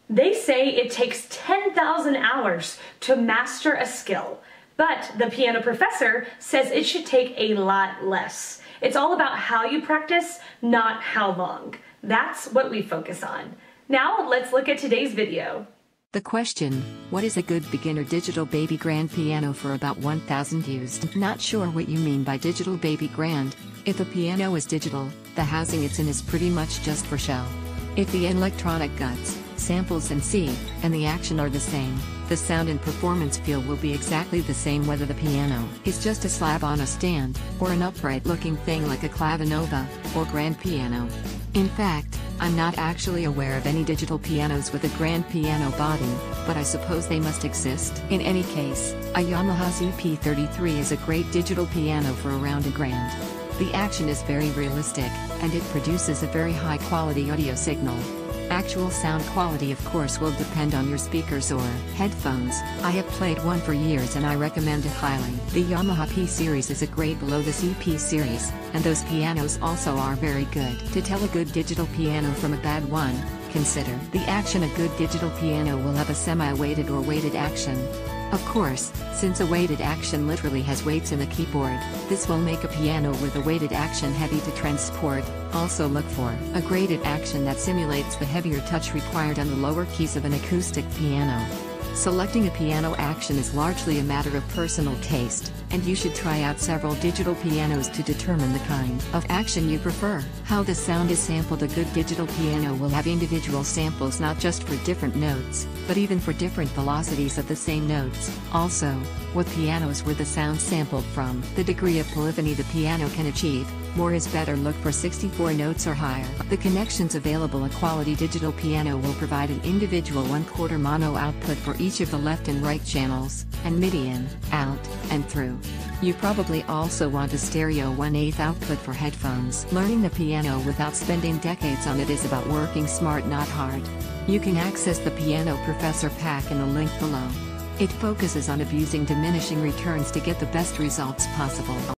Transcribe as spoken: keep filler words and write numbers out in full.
They say it takes ten thousand hours to master a skill, but the piano professor says it should take a lot less. It's all about how you practice, not how long. That's what we focus on. Now let's look at today's video. The question, what is a good beginner digital baby grand piano for about one thousand used? Not sure what you mean by digital baby grand. If a piano is digital, the housing it's in is pretty much just for show. If the electronic guts, samples and C, and the action are the same, the sound and performance feel will be exactly the same whether the piano is just a slab on a stand, or an upright looking thing like a clavinova, or grand piano. In fact, I'm not actually aware of any digital pianos with a grand piano body, but I suppose they must exist. In any case, a Yamaha Z P thirty-three is a great digital piano for around a grand. The action is very realistic, and it produces a very high quality audio signal. Actual sound quality of course will depend on your speakers or headphones. I have played one for years and I recommend it highly. The Yamaha P series is a grade below the Z P series, and those pianos also are very good. To tell a good digital piano from a bad one, consider the action. A good digital piano will have a semi-weighted or weighted action. Of course, since a weighted action literally has weights in the keyboard, this will make a piano with a weighted action heavy to transport. Also look for a graded action that simulates the heavier touch required on the lower keys of an acoustic piano. Selecting a piano action is largely a matter of personal taste, and you should try out several digital pianos to determine the kind of action you prefer. How the sound is sampled. A good digital piano will have individual samples not just for different notes, but even for different velocities of the same notes. Also, with pianos where the sound sampled from the degree of polyphony the piano can achieve, more is better. Look for sixty-four notes or higher. The connections available. A quality digital piano will provide an individual one-quarter mono output for each of the left and right channels, and MIDI in, out, and through. You probably also want a stereo one-eighth output for headphones. Learning the piano without spending decades on it is about working smart, not hard. You can access the Piano Professor pack in the link below. It focuses on abusing diminishing returns to get the best results possible.